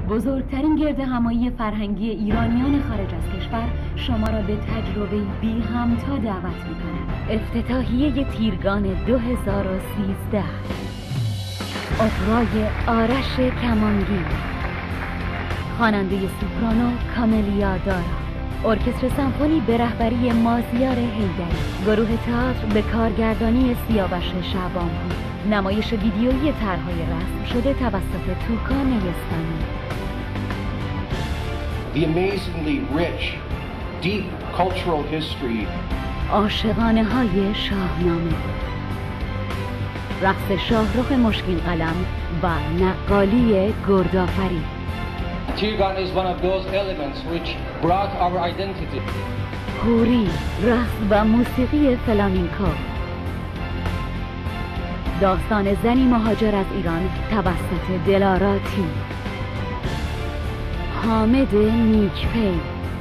بزرگترین گردهمایی فرهنگی ایرانیان خارج از کشور شما را به تجربه بی همتا دعوت می‌کند. افتتاحیه تیرگان 2013، اپرای آرش کمانگیر، خواننده سوپرانو کاملیا دارا، ارکستر سمفونی به رهبری مازیار حیدری، گروه تئاتر به کارگردانی سیاوش شعبانپور، نمایش ویدیویی طرح‌های رسم شده توسط توکا نیستانی. The amazingly rich, deep cultural history. عاشقانه های شاهنامه، رقص شاهرخ مشکین قلم و نقالی گردآفرید. Tirgan is one of those elements which brought our identity. هوری، رقص و موسیقی فلامینکو، داستان زنی مهاجر از ایران توسط دلارا تی. حامد نیکپی،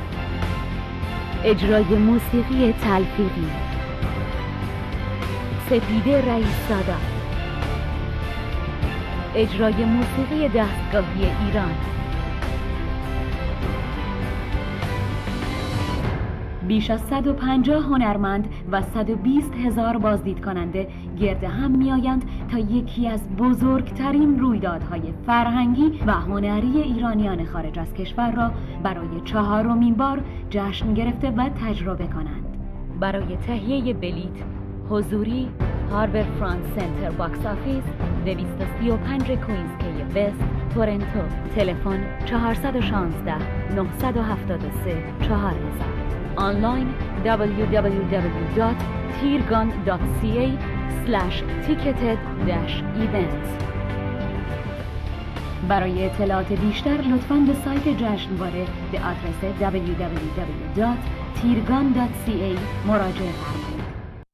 اجرای موسیقی تلفیقی. سپیده رئیس زاده، اجرای موسیقی دستگاهی ایران. بیش از 150 هنرمند و 120,000 بازدید کننده گرد هم میآیند تا یکی از بزرگترین رویدادهای فرهنگی و هنری ایرانیان خارج از کشور را برای 4مین بار جشن گرفته و تجربه کنند. برای تهیه بلیت حضوری هاربر فرانت سنتر باکس آفیس 235 کوینز کی وست تورنتو، تلفن 416 973 4000. آنلاین www.tirgan.ca/ticketed-events. برای اطلاعات بیشتر لطفاً به سایت جشنواره به آدرس www.tirgan.ca مراجعه فرمایید.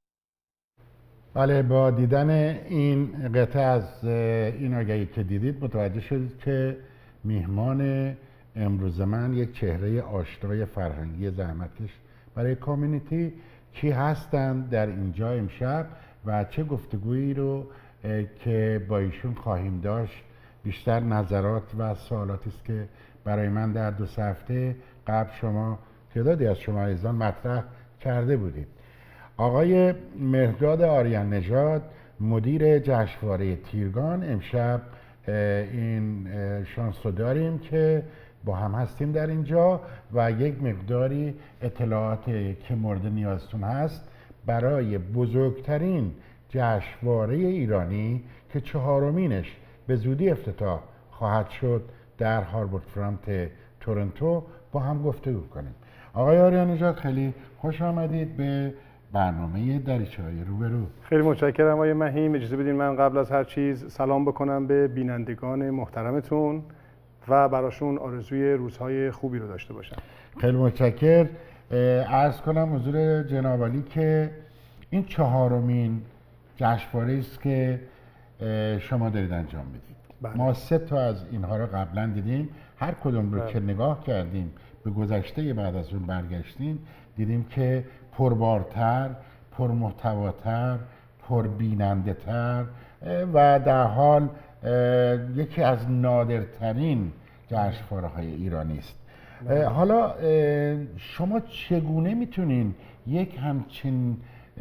بله، با دیدن این قطعه از این آگهی که دیدید متوجه شدید که میهمان امروز من یک چهره آشنای فرهنگی زحمتکش برای کامیونیتی کی هستند در اینجا امشب و چه گفتگویی رو که با ایشون خواهیم داشت. بیشتر نظرات و سوالاتی است که برای من در 2 هفته قبل شما تعدادی از شما عزیزان مطرح کرده بودید. آقای مهرداد آریان نژاد مدیر جشنواره تیرگان، امشب این شانس رو داریم که با هم هستیم در اینجا و یک مقداری اطلاعات که مورد نیازتون هست برای بزرگترین جشنواره ایرانی که 4مینش به زودی افتتاح خواهد شد در هاربورد فرانت تورنتو با هم گفتگو کنیم. آقای آریان نژاد خیلی خوش آمدید به برنامه دریچه‌های روبرو. خیلی متشکرم آقای مهیم. اجازه بدین من قبل از هر چیز سلام بکنم به بینندگان محترمتون و براشون آرزوی روزهای خوبی رو داشته باشم. خیلی متشکر. عرض کنم حضور جناب عالی که این 4مین جشنواره است که شما دارید انجام میدید. بله. ما 3 تا از اینها رو قبلا دیدیم، هر کدوم رو که نگاه کردیم به گذشته بعد از اون برگشتیم دیدیم که پربارتر، پرمحتواتر، پربیننده تر و در حال یکی از نادرترین جشنواره‌های ایرانی است. حالا شما چگونه میتونین یک همچین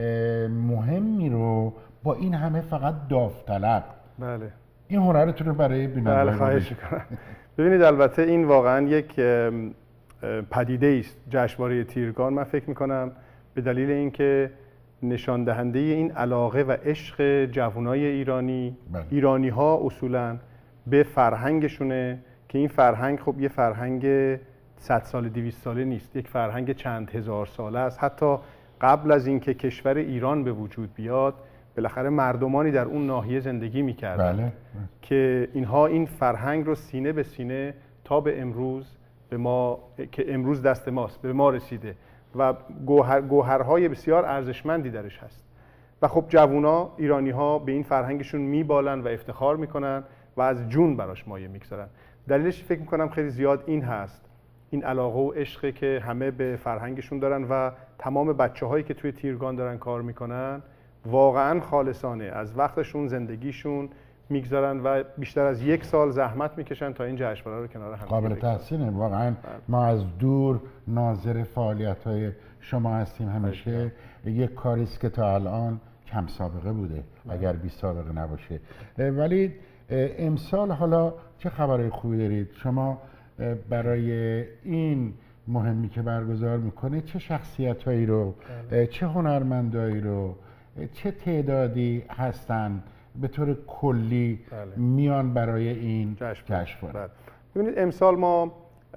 مهمی رو با این همه فقط داوطلب بله این هنرتون رو برای بینندگان؟ بله، خواهش می‌کنم. ببینید البته این واقعا یک پدیده است جشنواره تیرگان. من فکر می‌کنم به دلیل اینکه نشان دهنده این علاقه و عشق جوانای ایرانی، ایرانی‌ها اصولاً به فرهنگشونه که این فرهنگ خب یه فرهنگ 100 ساله 200 ساله نیست، یک فرهنگ چند هزار ساله است. حتی قبل از اینکه کشور ایران به وجود بیاد بالاخره مردمانی در اون ناحیه زندگی می‌کردند. بله. که اینها این فرهنگ رو سینه به سینه تا به امروز به ما که امروز دست ماست به ما رسیده و گوهرهای بسیار ارزشمندی درش هست و خب جوونا ایرانی‌ها به این فرهنگشون میبالن و افتخار میکنن و از جون براش مایه میگذارن. دلیلش فکر میکنم خیلی زیاد این هست، این علاقه و عشقی که همه به فرهنگشون دارن و تمام بچه‌هایی که توی تیرگان دارن کار میکنن واقعا خالصانه از وقتشون، زندگیشون میگذارن و بیشتر از 1 سال زحمت میکشن تا این جشنواره رو کنار هم قابل تحسینه واقعا. ما از دور ناظر فعالیت‌های شما هستیم، همیشه یک کاری است که تا الان کم سابقه بوده اگر بی سابقه نباشه. ولی امسال حالا چه خبرهای خوبی دارید شما برای این مهمی که برگزار میکنه؟ چه شخصیت‌هایی رو، چه هنرمندایی رو، چه تعدادی هستن به طور کلی میان برای این جشنواره؟ ببینید امسال ما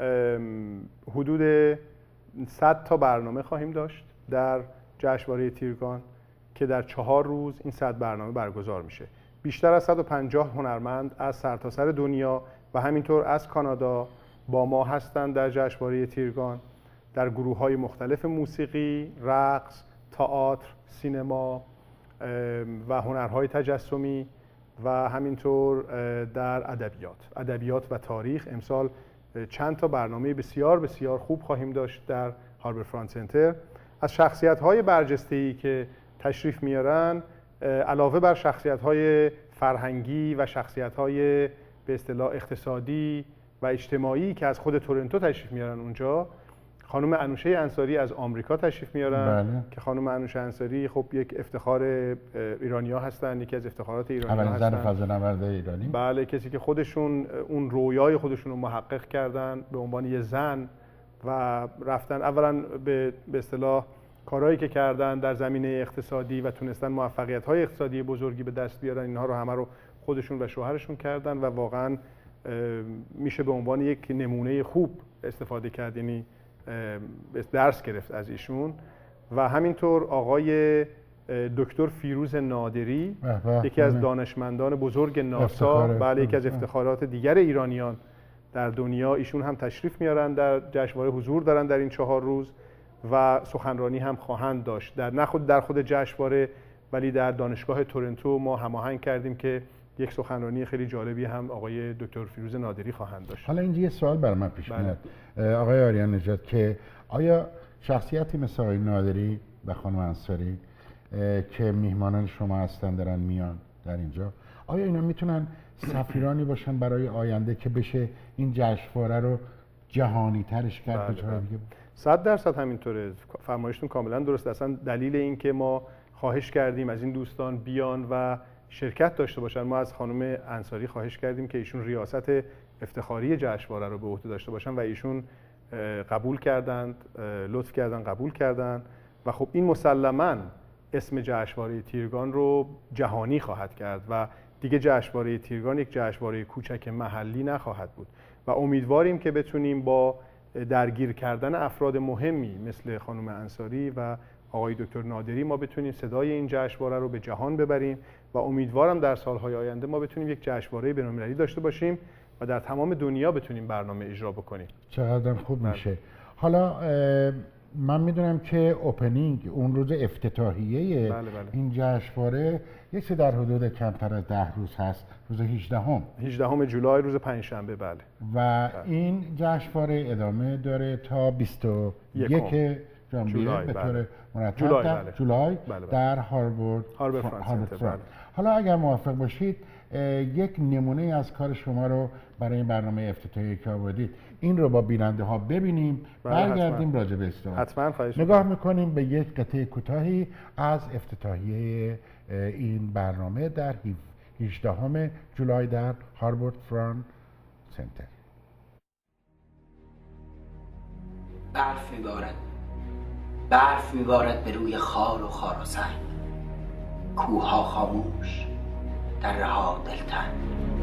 حدود 100 تا برنامه خواهیم داشت در جشنواره تیرگان که در 4 روز این 100 برنامه برگزار میشه. بیشتر از 150 هنرمند از سرتاسر دنیا و همینطور از کانادا با ما هستند در جشنواره تیرگان، در گروه‌های مختلف موسیقی، رقص، تئاتر، سینما و هنرهای تجسمی و همینطور در ادبیات و تاریخ. امسال چند تا برنامه بسیار بسیار خوب خواهیم داشت در هاربر فرانت سنتر. از شخصیت‌های برجسته‌ای که تشریف میارن، علاوه بر شخصیت‌های فرهنگی و شخصیت‌های به اصطلاح اقتصادی و اجتماعی که از خود تورنتو تشریف میارن اونجا، خانم انوشه انصاری از آمریکا تشریف میارن که خانم انوشه انصاری خب یک افتخار ایرانی‌ها هستن، یکی از افتخارات ایرانی‌ها هستن، اولین زن فضانورد ایرانی. بله، کسی که خودشون اون رویای خودشون رو محقق کردن به عنوان یه زن و رفتن اولا به اصطلاح کارهایی که کردن در زمینه اقتصادی و تونستن موفقیت‌های اقتصادی بزرگی به دست بیارن، اینها رو همه رو خودشون و شوهرشون کردن و واقعا میشه به عنوان یک نمونه خوب استفاده کرد، یعنی درس گرفت از ایشون. و همینطور آقای دکتر فیروز نادری، یکی از دانشمندان بزرگ ناسا، بله، یکی از افتخارات دیگر ایرانیان در دنیا، ایشون هم تشریف میارن در جشنواره، حضور دارن در این 4 روز و سخنرانی هم خواهند داشت نه خود در خود جشنواره ولی در دانشگاه تورنتو ما هماهنگ کردیم که یک سخنرانی خیلی جالبی هم آقای دکتر فیروز نادری خواهند داشت. حالا اینجا یه سوال برای من پیش میاد آقای آریان نژاد که آیا شخصیتی مثل آقای نادری و خانم انصاری که میهمانان شما هستن دارن میان در اینجا، آیا اینا میتونن سفیرانی باشن برای آینده که بشه این جشنواره رو جهانی ترش کرد؟ 100% همینطوره، فرمایشتون کاملا درست. اصلا دلیل این که ما خواهش کردیم از این دوستان بیان و شرکت داشته باشن، ما از خانم انصاری خواهش کردیم که ایشون ریاست افتخاری جشنواره رو به عهده داشته باشن و ایشون قبول کردند، لطف کردن قبول کردن و خب این مسلماً اسم جشنواره تیرگان رو جهانی خواهد کرد و دیگه جشنواره تیرگان یک جشنواره کوچک محلی نخواهد بود و امیدواریم که بتونیم با درگیر کردن افراد مهمی مثل خانم انصاری و آقای دکتر نادری ما بتونیم صدای این جشنواره رو به جهان ببریم و امیدوارم در سالهای آینده ما بتونیم یک جشنواره بین‌المللی داشته باشیم و در تمام دنیا بتونیم برنامه اجرا بکنیم. چقدر خوب میشه. حالا من میدونم که اوپنینگ اون روز افتتاحیه این جشنواره یک چیز در حدود کمتر از 10 روز هست، روز 18 جولای، روز پنجشنبه. بله. و این جشنواره ادامه داره تا 21 ژانویه به طور مرتب در جولای در هاربر فرانت. حالا اگر موافق باشید یک نمونه از کار شما رو برای این برنامه افتتاحیه که آوردید این رو با بیننده ها ببینیم، برگردیم راجع به حتما نگاه میکنیم به یک قطعه کوتاهی از افتتاحیه این برنامه در 18 جولای در هاربر فرانت سنتر. برف میبارد به روی خار و خاراسنگ، کوه‌ها خاموش، دره‌ها دلتنگ.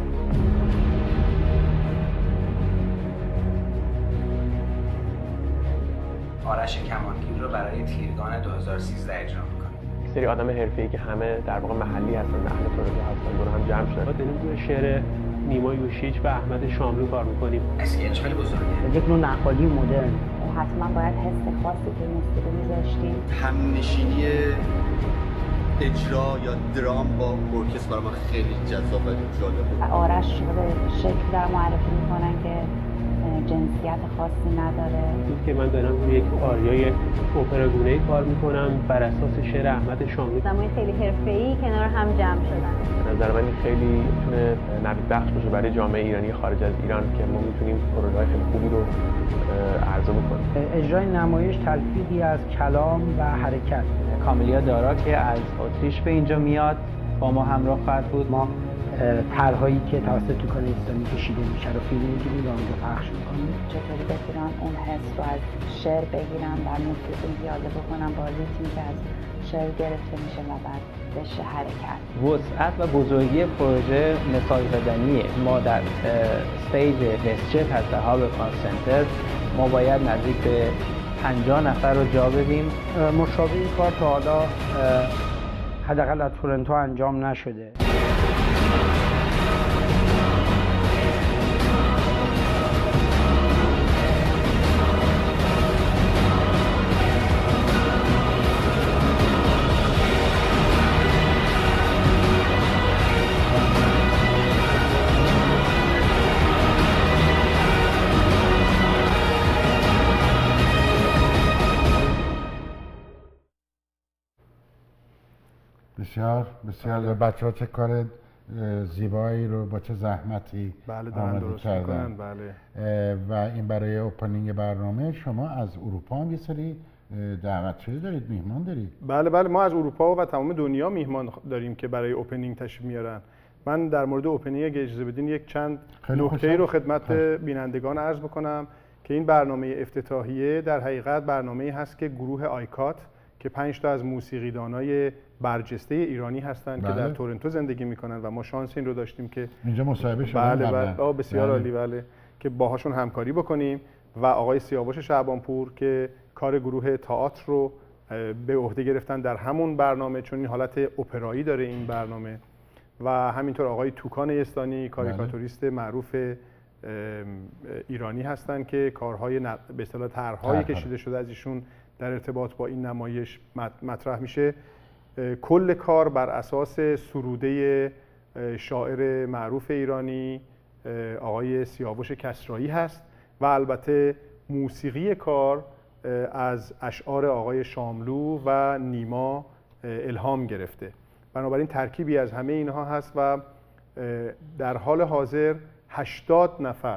آرش کمانگیر رو برای تیرگان 2013 اجرا میکنه. یک سری آدم حرفه‌ای که همه در واقع محلی هستن، اهل تورنتو هستن، دور هم جمع شدن. ما داریم روی شعر نیما یوشیچ و احمد شاملو کار میکنیم. اسکچ خیلی بزرگه. یک نوع نقالی مدرن. حتما باید حس خاصی که موسیقی می‌ذاشتیم. همنشینی اجرا یا درام با ارکستر برای من خیلی جذاب و جالب بود. آرش به شکل در معرفی میکنن که جنسیت خاصی نداره. این که من دارم روی یک آریای اپراگونه‌ای کار میکنم بر اساس شعر احمد شاملو. آدمای خیلی حرفه‌ای کنار هم جمع شدن. به نظر من این خیلی میتونه نوید بخش باشه برای جامعه ایرانی خارج از ایران که ما میتونیم پروژه‌های خیلی خوبی رو عرضه بکنیم. اجرای نمایش تلفیقی از کلام و حرکت. کاملیا دارا که از اتریش به اینجا میاد با ما همراه خواهد بود. ما طرح‌هایی که توسط توکان اسلامی کشیده میشه رو فیلم می‌گیریم و اونجا پخش می‌کنیم. چطوری بتونن اون حس رو از شعر بگیرن و موسیقی پیاده بکنن با ریتمی که از شعر گرفته میشه و بعد بشه حرکت. وسعت و بزرگی پروژه مثال زدنیه. ما در استیج وستچپ هست هاب کار سنتر ما باید نزدیک به 50 نفر رو جا بدیم. مشابه این کار تا حالا حداقل در تورنتو انجام نشده. بسیار بسیار. بچه‌ها چه کار زیبایی رو با چه زحمتی آماده کردن. بله. و این برای اوپنینگ برنامه شما از اروپا هم یه سری دعوتچی دارید، میهمان دارید؟ بله ما از اروپا و تمام دنیا میهمان داریم که برای اوپنینگ تشریف میارن. من در مورد اوپنینگ اگه اجازه بدین یک چند نکته رو خدمت بینندگان عرض بکنم که این برنامه افتتاحیه در حقیقت برنامه‌ای هست که گروه آیکات که 5 تا از موسیقیدانای برجسته ایرانی هستند که در تورنتو زندگی میکنن و ما شانس این رو داشتیم که اینجا مصاحبه شدیم. بله بسیار عالی. بله که باهاشون همکاری بکنیم و آقای سیاوش شعبانپور که کار گروه تئاتر رو به عهده گرفتن در همون برنامه، چون این حالت اپرایی داره این برنامه، و همینطور آقای توکان یستانی کاریکاتوریست معروف ایرانی هستند که کارهای به اصطلاح طرح‌هایی کشیده شده از ایشون در ارتباط با این نمایش مطرح میشه. کل کار بر اساس سروده شاعر معروف ایرانی آقای سیاوش کسرایی هست و البته موسیقی کار از اشعار آقای شاملو و نیما الهام گرفته. بنابراین ترکیبی از همه اینها هست و در حال حاضر 80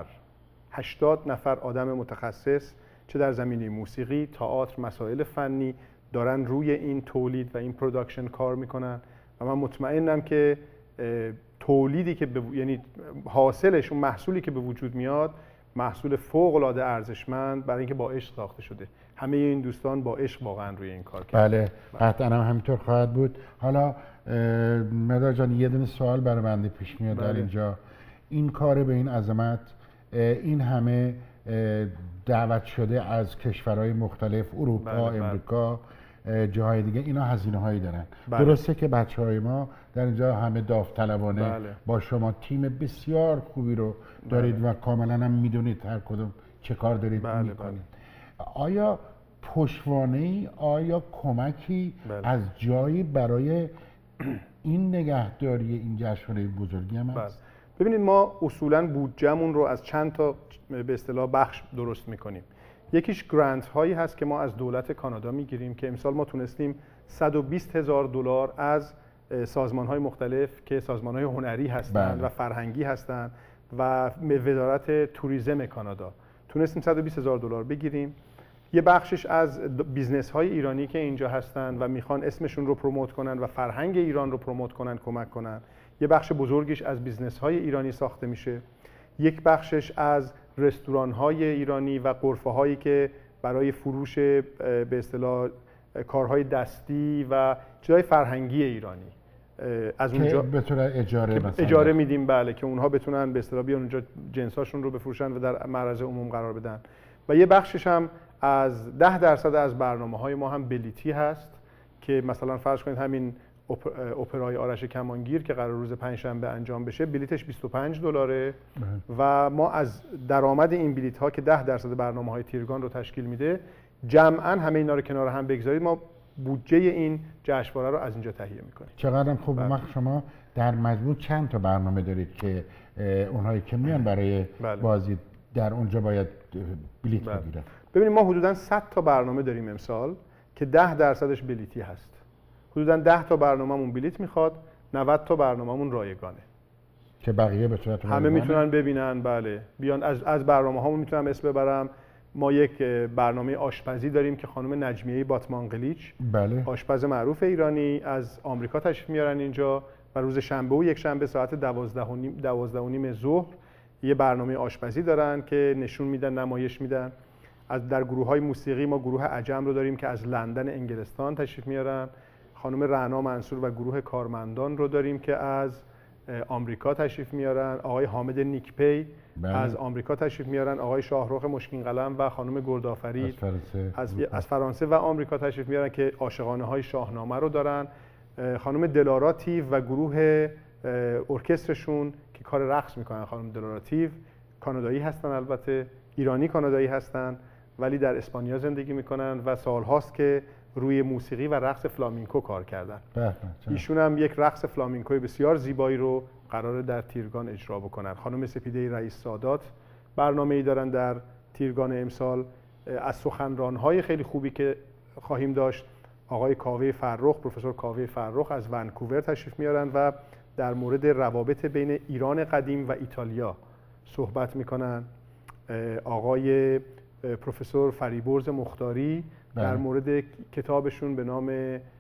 نفر آدم متخصص چه در زمینه موسیقی، تئاتر، مسائل فنی دارن روی این تولید و این پروداکشن کار میکنن و من مطمئنم که تولیدی که یعنی حاصلش، اون محصولی که به وجود میاد محصول فوق العاده ارزشمند برای اینکه با عشق ساخته شده. همه این دوستان با عشق واقعا روی این کار کردن. بله قطعا همینطور خواهد بود. حالا مدار جان یه دونه سوال برای بنده پیش میاد در اینجا. این کار به این عظمت، این همه دعوت شده از کشورهای مختلف، اروپا، امریکا، جاهای دیگه، اینا هزینه هایی دارن. درسته که بچهای ما در اینجا همه داوطلبانه با شما تیم بسیار خوبی رو دارید و کاملا هم میدونید هر کدوم چه کار دارید میکنید. آیا پشتوانه‌ای، آیا کمکی از جایی برای این نگهداری این جشنواره بزرگی هم هست؟ ببینید ما اصولاً بودجه‌مون رو از چند تا به اصطلاح بخش درست میکنیم. یکیش گرانت هایی هست که ما از دولت کانادا میگیریم که امسال ما تونستیم $120,000 از سازمان های مختلف که سازمان های هنری هستند و فرهنگی هستند و وزارت توریسم کانادا تونستیم $120,000 بگیریم. یه بخشش از بیزنس های ایرانی که اینجا هستند و میخوان اسمشون رو پروموت کنن و فرهنگ ایران رو پروموت کنن، کمک کنن. یه بخش بزرگیش از بیزنس های ایرانی ساخته میشه. یک بخشش از رستوران های ایرانی و غرفه هایی که برای فروش به اصطلاح کارهای دستی و چیزهای فرهنگی ایرانی از اونجا به طور اجاره میدیم. بله که اونها بتونن به اصطلاح بیان اونجا جنساشون رو بفروشن و در معرض عموم قرار بدن. و یه بخشش هم از 10% از برنامه‌های ما هم بلیتی هست که مثلا فرض کنید همین اپرای آرش کمانگیر که قرار روز پنجشنبه انجام بشه بلیتش $25 و ما از درآمد این بلیت ها که 10% برنامه‌های تیرگان رو تشکیل میده جمعاً همه اینا رو کنار هم بگذارید ما بودجه این جشنواره رو از اینجا تهیه میکنیم. چقدر خوب. شما در مجموع چند تا برنامه دارید که اونهایی که میان برای بازدید در اونجا باید بلیت بگیرن. ببینید ما حدوداً 100 تا برنامه داریم امسال که 10% بلیتی هست. حدوداً 10 تا برنامه‌مون بلیت میخواد، 90 تا برنامه‌مون رایگانه که بقیه به صورت همه میتونن ببینن. بله بیان از برنامه‌هامون میتونم اسم ببرم. ما یک برنامه آشپزی داریم که خانم نجمیه باتمانقلیچ، بله، آشپز معروف ایرانی از آمریکا تشریف میارن اینجا و روز شنبه و یک شنبه ساعت 12:30 ظهر یه برنامه آشپزی دارن که نشون میدن، نمایش میدن. در گروه‌های موسیقی ما گروه عجم رو داریم که از لندن انگلستان تشریف میارن. خانم رعنا منصور و گروه کارمندان رو داریم که از آمریکا تشریف میارن. آقای حامد نیکپی از آمریکا تشریف میارن. آقای شاهرخ مشکین قلم و خانم گردآفرید از فرانسه و آمریکا تشریف میارن که عاشقانه های شاهنامه رو دارن. خانم دلارا تیو و گروه ارکسترشون که کار رقص میکنن. خانم دلارا تیو کانادایی هستن، البته ایرانی کانادایی هستن ولی در اسپانیا زندگی میکنن و سالهاست که روی موسیقی و رقص فلامینکو کار کردن. ایشون هم یک رقص فلامینکوی بسیار زیبایی رو قراره در تیرگان اجرا بکنن. خانم سپیده رئیس سادات برنامه‌ای دارن در تیرگان امسال. از سخنران‌های خیلی خوبی که خواهیم داشت آقای کاوه فرخ، پروفسور کاوه فرخ از ونکوور تشریف میارن و در مورد روابط بین ایران قدیم و ایتالیا صحبت میکنن. آقای پروفسور فریبرز مختاری در مورد کتابشون به نام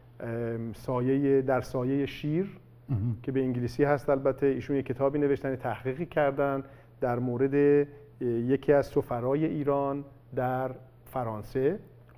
در سایه شیر که به انگلیسی هست، البته ایشون یک کتابی نوشتن، تحقیقی کردن در مورد یکی از سفرای ایران در فرانسه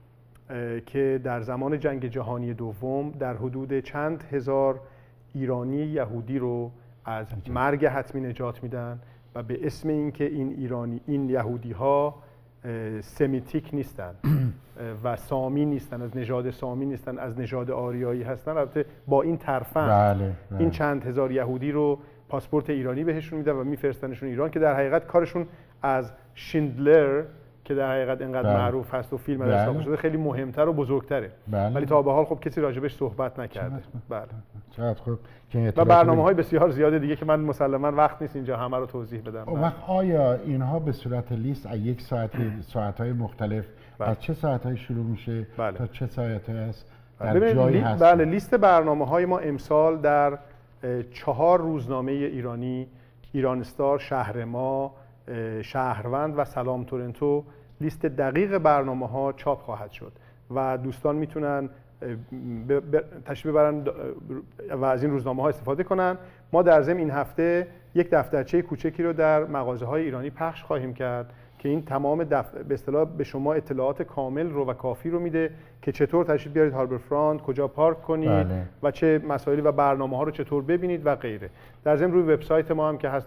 که در زمان جنگ جهانی دوم در حدود چند هزار ایرانی یهودی رو از مرگ حتمی نجات میدن و به اسم اینکه این یهودی ها سمیتیک نیستن و سامی نیستن، از نژاد سامی نیستن، از نژاد آریایی هستن. البته با این ترفند این چند هزار یهودی رو پاسپورت ایرانی بهشون میدن و میفرستنشون ایران که در حقیقت کارشون از شیندلر که در حقیقت اینقدر معروف هست و فیلم در حساب شده خیلی مهمتر و بزرگتره. ولی تا به حال خب کسی راجبش صحبت نکرده. بله چقدر خوب. و برنامه‌های بسیار زیاده دیگه که من مسلماً وقت نیست اینجا همه رو توضیح بدم. اون وقت آیا اینها به صورت لیست از یک ساعت‌های مختلف از چه ساعت‌هایی شروع میشه تا چه ساعت‌هایی است در جایی هست؟ بله لیست برنامه‌های ما امسال در 4 روزنامه ایرانی، ایران استار، شهر ما، شهروند و سلام تورنتو لیست دقیق برنامه‌ها چاپ خواهد شد و دوستان میتونن تشریف ببرن و از این روزنامه‌ها استفاده کنن. ما در ضمن این هفته یک دفترچه کوچکی رو در مغازه‌های ایرانی پخش خواهیم کرد که این تمام به اصطلاح به شما اطلاعات کامل رو و کافی رو میده که چطور تشریف بیارید هاربر فرانت، کجا پارک کنید و چه مسائلی و برنامه‌ها رو چطور ببینید و غیره. در ضمن روی وبسایت ما هم که هست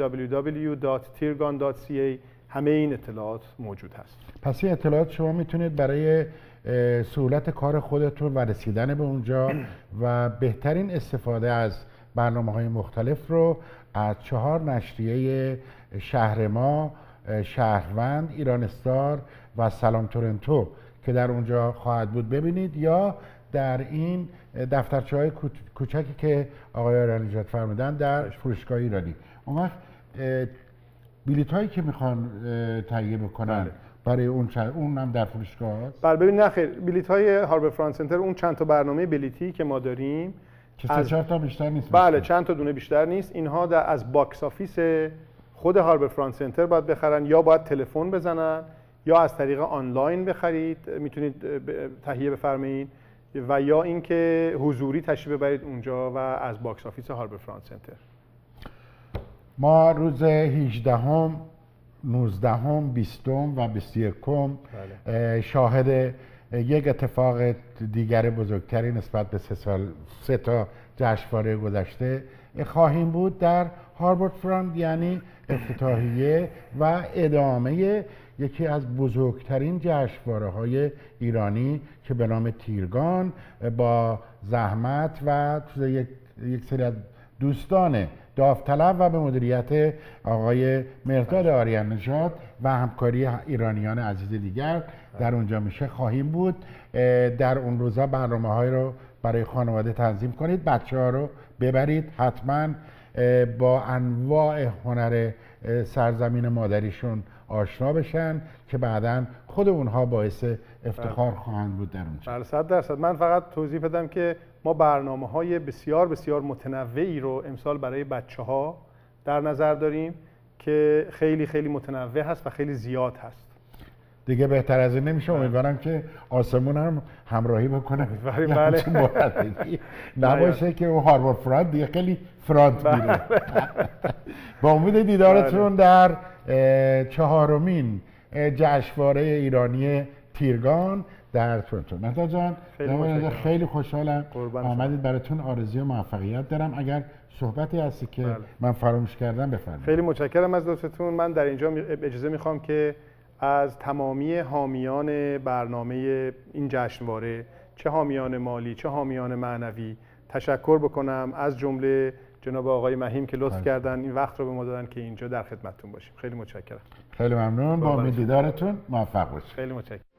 www.tirgan.ca همه این اطلاعات موجود هست. پس این اطلاعات شما میتونید برای سهولت کار خودتون و رسیدن به اونجا و بهترین استفاده از برنامه‌های مختلف رو از 4 نشریه شهر ما، شهروند، ایران استار و سلام تورنتو که در اونجا خواهد بود ببینید، یا در این دفترچه‌های کوچکی که آقای آرایان‌نژاد فرمودن در فروشگاه ایرانی. اون وقت بلیط هایی که میخوان تهیه بکنن برای اون هم در فروشگاه هست؟ بله ببین نه خیر، بلیط های هاربر فرانت سنتر اون چند تا برنامه بلیطی که ما داریم که 3-4 تا بیشتر نیست. بله چند تا دونه بیشتر نیست. اینها از باکس آفیس خود هاربر فرانت سنتر باید بخرن یا باید تلفن بزنن یا از طریق آنلاین بخرید، میتونید تهیه بفرمایید، و یا اینکه حضوری تشریف ببرید اونجا و از باکس آفیس هاربر فرانت سنتر. ما روز 18 19 20 و 21 شاهد یک اتفاق دیگر بزرگتری نسبت به 3 تا جشنواره گذشته خواهیم بود در هاربر فرانت، یعنی افتتاحیه و ادامه یکی از بزرگترین جشنواره‌های ایرانی که به نام تیرگان با زحمت و یک سری از دوستان داوطلب و به مدیریت آقای مهرداد آرایان‌نژاد و همکاری ایرانیان عزیز دیگر در اونجا میشه خواهیم بود. در اون روزا برنامه‌های رو برای خانواده تنظیم کنید، بچه‌ها رو ببرید، حتما با انواع هنر سرزمین مادریشون آشنا بشن که بعداً خود اونها باعث افتخار خواهند بود در اونجا. 100%. من فقط توضیح بدم که ما برنامه‌های بسیار بسیار متنوعی رو امسال برای بچه‌ها در نظر داریم که خیلی خیلی متنوع هست و خیلی زیاد هست. دیگه بهتر از این نمیشه. امیدوارم که آسمون هم همراهی بکنه. بله. نباشه که اون هاروارد فرانت دیگه خیلی فرانت میره. با امید دیدارتون در 4مین جشنواره ایرانی تیرگان در تورنتو. مهداد جان خیلی خوشحالم آمدید. براتون آرزوی موفقیت دارم. اگر صحبتی هستی که من فراموش کردم بفرمایید. خیلی متشکرم از لطفتون. من در اینجا اجازه میخوام که از تمامی حامیان برنامه این جشنواره، چه حامیان مالی چه حامیان معنوی، تشکر بکنم، از جمله جناب آقای مهیم که لطف کردن این وقت رو به ما دادن که اینجا در خدمتتون باشیم. خیلی متشکرم. خیلی ممنون. با امید دیدارتون موفق باشید. خیلی متشکرم.